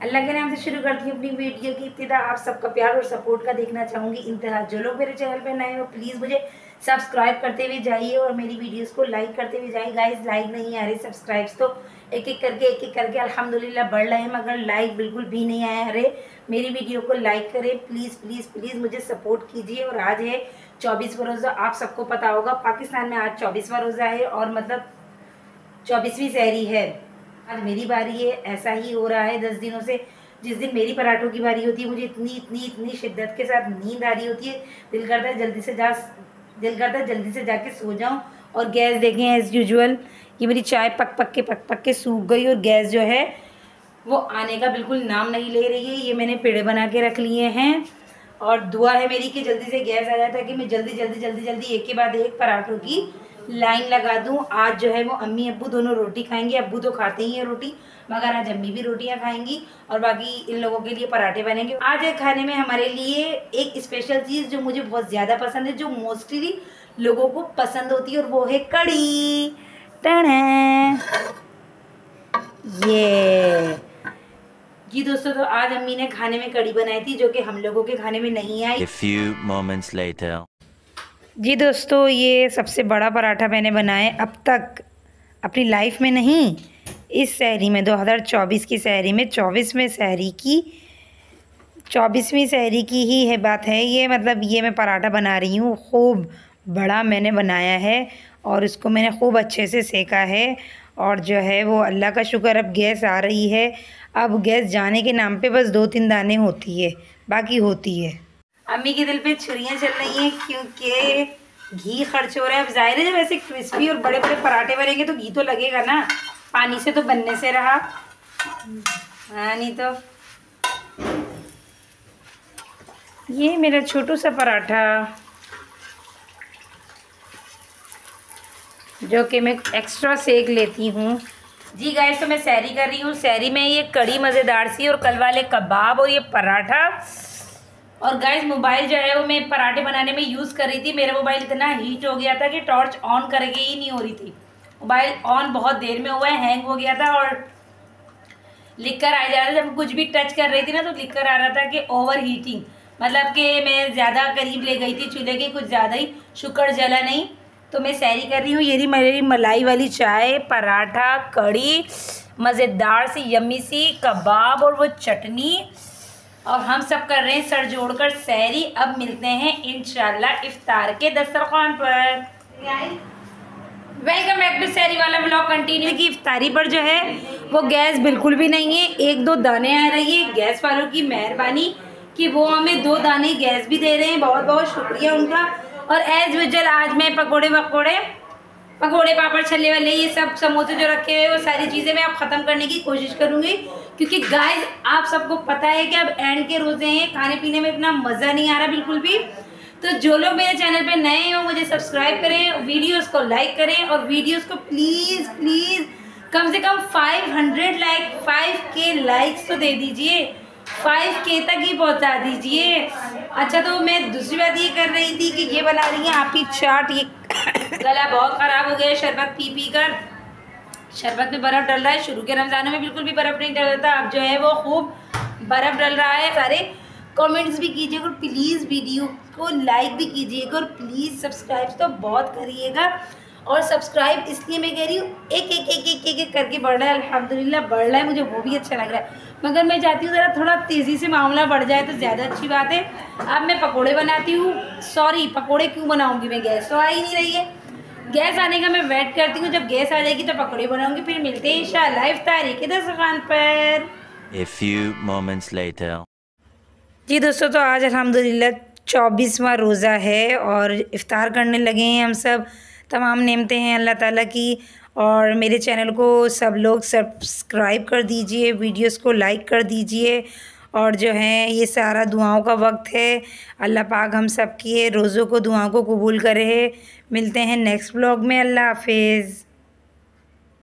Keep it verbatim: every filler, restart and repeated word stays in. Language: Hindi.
अल्लाह के नाम से शुरू करती हूँ अपनी वीडियो की इब्तिदा। आप सबका प्यार और सपोर्ट का देखना चाहूँगी इंतहा। जो लोग मेरे चैनल पे नए हो प्लीज़ मुझे सब्सक्राइब करते हुए जाइए और मेरी वीडियोस को लाइक करते हुए जाइए। गाइस लाइक नहीं आ रहे, सब्सक्राइब्स तो एक एक करके एक एक करके अल्हम्दुलिल्लाह बढ़ रहे हैं, मगर लाइक बिल्कुल भी नहीं आया। अरे मेरी वीडियो को लाइक करें प्लीज़ प्लीज़ प्लीज़, मुझे सपोर्ट कीजिए। और आज है चौबीसवां रोज़ा, आप सबको पता होगा पाकिस्तान में आज चौबीसवां रोज़ा है और मतलब चौबीसवीं सहरी है। आज मेरी बारी है, ऐसा ही हो रहा है दस दिनों से। जिस दिन मेरी पराठों की बारी होती है मुझे इतनी इतनी इतनी शिद्दत के साथ नींद आ रही होती है, दिल करता है जल्दी से जा दिल करता है जल्दी से जाके सो जाऊं। और गैस देखें एज़ यूजुअल, ये मेरी चाय पक पक के पक पक के सूख गई और गैस जो है वो आने का बिल्कुल नाम नहीं ले रही है। ये मैंने पेड़े बना के रख लिए हैं और दुआ है मेरी कि जल्दी से गैस आ जाए ताकि मैं जल्दी जल्दी जल्दी जल्दी एक के बाद एक पराठों की लाइन लगा दूं। आज जो है वो अम्मी अब्बू दोनों रोटी खाएंगे। अब्बू तो खाते ही हैं रोटी, मगर आज अम्मी भी रोटियां खाएंगी और बाकी इन लोगों के लिए पराठे बनेंगे। आज है खाने में हमारे लिए एक स्पेशल चीज़ जो मुझे बहुत ज़्यादा पसंद है, जो मोस्टली लोगों को पसंद होती है, और वो है कड़ी। ये जी दोस्तों, तो आज अम्मी ने खाने में कड़ी बनाई थी जो कि हम लोगों के खाने में नहीं आई। A few moments later. जी दोस्तों, ये सबसे बड़ा पराठा मैंने बनाया अब तक अपनी लाइफ में, नहीं इस सहरी में, दो हज़ार चौबीस की सहरी में, चौबीसवें सहरी की चौबीसवीं सहरी की ही है बात है ये। मतलब ये मैं पराठा बना रही हूँ, खूब बड़ा मैंने बनाया है और इसको मैंने खूब अच्छे से सेका है। और जो है वो अल्लाह का शुक्र अब गैस आ रही है। अब गैस जाने के नाम पे बस दो तीन दाने होती है, बाकी होती है। अम्मी के दिल पे छुरियाँ चल रही हैं क्योंकि घी खर्च हो रहा है। अब जाहिर है जब ऐसे क्रिस्पी और बड़े बड़े पराठे बनेंगे तो घी तो लगेगा ना, पानी से तो बनने से रहा। हाँ नहीं तो। ये मेरा छोटू सा पराठा जो कि मैं एक्स्ट्रा सेक लेती हूँ। जी गाइस, तो मैं सहरी कर रही हूँ। सहरी में ये कड़ी मज़ेदार सी और कल वाले कबाब और ये पराठा। और गाइस मोबाइल जो है वो मैं पराठे बनाने में यूज़ कर रही थी। मेरा मोबाइल इतना हीट हो गया था कि टॉर्च ऑन करके ही नहीं हो रही थी। मोबाइल ऑन बहुत देर में हुआ है, हैंग हो गया था और लिख कर आ जा रहा था। जब कुछ भी टच कर रही थी ना तो लिख कर आ रहा था कि ओवर हीटिंग, मतलब कि मैं ज़्यादा करीब ले गई थी चूल्हे के, कुछ ज़्यादा ही, शुक्र जला नहीं। तो मैं सहरी कर रही हूँ। ये रही मेरी मलाई वाली चाय, पराठा, कड़ी, मज़ेदार सी यम्मी सी कबाब और वो चटनी, और हम सब कर रहे हैं सर जोड़कर सहरी। अब मिलते हैं इंशाल्लाह इफ्तार के दस्तरखान पर। वेलकम बैक टू सहरी वाला ब्लॉग कंटिन्यू। की इफ्तारी पर जो है वो गैस बिल्कुल भी नहीं है, एक दो दाने आ रही है। गैस वालों की मेहरबानी कि वो हमें दो दाने गैस भी दे रहे हैं, बहुत बहुत शुक्रिया उनका। और एज यूजुअल आज मैं पकोड़े वकोड़े पकोड़े पापड़ छल्ले वाले ये सब समोसे जो रखे हुए वो सारी चीज़ें मैं अब ख़त्म करने की कोशिश करूँगी, क्योंकि गाइस आप सबको पता है कि अब एंड के रोज़े हैं, खाने पीने में इतना मज़ा नहीं आ रहा बिल्कुल भी। तो जो लोग मेरे चैनल पे नए हो मुझे सब्सक्राइब करें, वीडियोस को लाइक करें और वीडियोस को प्लीज़ प्लीज़ कम से कम पाँच सौ लाइक पाँच के लाइक्स तो दे दीजिए, पाँच के तक ही पहुंचा दीजिए। अच्छा, तो मैं दूसरी बात ये कर रही थी कि ये बना रही है आपकी चाट। ये गला बहुत ख़राब हो गया शरबत पी पी कर। शरबत में बर्फ़ डल रहा है, शुरू के रमज़ानों में बिल्कुल भी बर्फ़ नहीं डल रहा था, अब जो है वो खूब बर्फ़ डल रहा है। सारे कमेंट्स भी कीजिएगा और प्लीज़ वीडियो को लाइक भी कीजिएगा और प्लीज़ सब्सक्राइब तो बहुत करिएगा। और सब्सक्राइब इसलिए मैं कह रही हूँ, एक एक एक एक एक एक करके बढ़ रहा है, अल्हम्दुलिल्लाह बढ़ रहा है, मुझे वो भी अच्छा लग रहा है। मगर मैं चाहती हूँ ज़रा थोड़ा तेज़ी से मामला बढ़ जाए तो ज़्यादा अच्छी बात है। अब मैं पकोड़े बनाती हूँ। सॉरी, पकोड़े क्यों बनाऊँगी मैं, गैस तो आ ही नहीं रही है। गैस आने का मैं वेट करती हूँ, जब गैस आ जाएगी तो पकोड़े बनाऊँगी। फिर मिलते हैं इंशाल्लाह इफ्तारी के दस्तरखान पर। A few moments later. जी दोस्तों, तो आज अल्हम्दुलिल्लाह चौबीसवां रोज़ा है और इफ़्तार करने लगे हैं हम सब। तमाम नेमतें हैं अल्लाह ताला की। और मेरे चैनल को सब लोग सब्सक्राइब कर दीजिए, वीडियोस को लाइक कर दीजिए। और जो है ये सारा दुआओं का वक्त है। अल्लाह पाक हम सब की रोज़ों को दुआओं को कबूल करे। मिलते हैं नेक्स्ट ब्लॉग में। अल्लाह हाफिज़।